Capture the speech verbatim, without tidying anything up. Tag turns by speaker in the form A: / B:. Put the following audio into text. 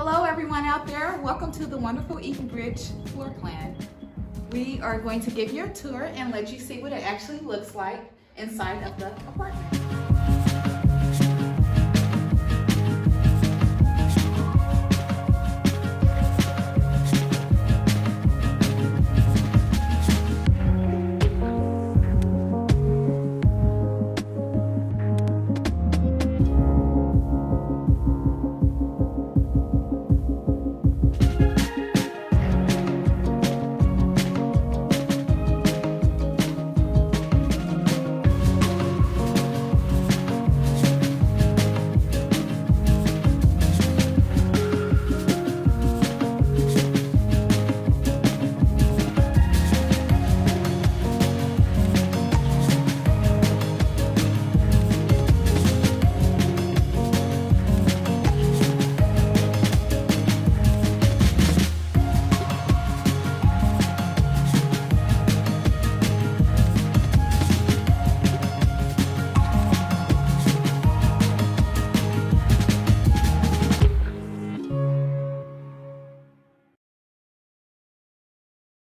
A: Hello everyone out there. Welcome to the wonderful Edenbridge floor plan. We are going to give you a tour and let you see what it actually looks like inside of the apartment.